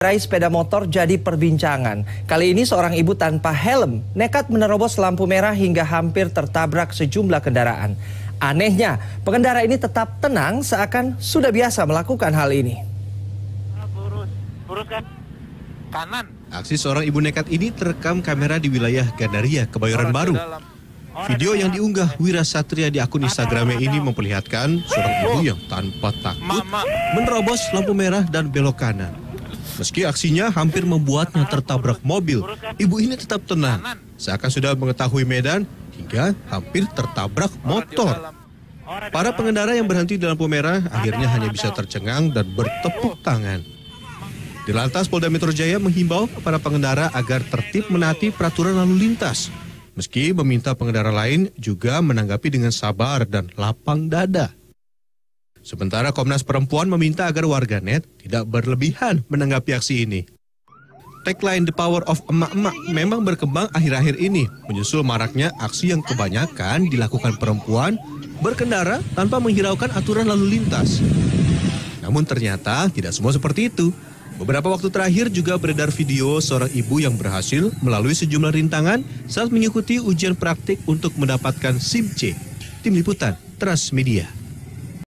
Mengendarai sepeda motor jadi perbincangan. Kali ini seorang ibu tanpa helm nekat menerobos lampu merah hingga hampir tertabrak sejumlah kendaraan. Anehnya, pengendara ini tetap tenang seakan sudah biasa melakukan hal ini. Lurus kan? Kanan. Aksi seorang ibu nekat ini terekam kamera di wilayah Gandaria, Kebayoran Baru. Video yang diunggah Wira Satria di akun Instagramnya ini memperlihatkan seorang ibu yang tanpa takut menerobos lampu merah dan belok kanan. Meski aksinya hampir membuatnya tertabrak mobil, ibu ini tetap tenang, seakan sudah mengetahui medan hingga hampir tertabrak motor. Para pengendara yang berhenti di lampu merah akhirnya hanya bisa tercengang dan bertepuk tangan. Di lantas Polda Metro Jaya menghimbau para pengendara agar tertib menaati peraturan lalu lintas. Meski meminta pengendara lain juga menanggapi dengan sabar dan lapang dada. Sementara Komnas Perempuan meminta agar warganet tidak berlebihan menanggapi aksi ini. Tagline The Power of Emak-emak memang berkembang akhir-akhir ini, menyusul maraknya aksi yang kebanyakan dilakukan perempuan berkendara tanpa menghiraukan aturan lalu lintas. Namun ternyata tidak semua seperti itu. Beberapa waktu terakhir juga beredar video seorang ibu yang berhasil melalui sejumlah rintangan saat mengikuti ujian praktik untuk mendapatkan SIM C. Tim Liputan Transmedia.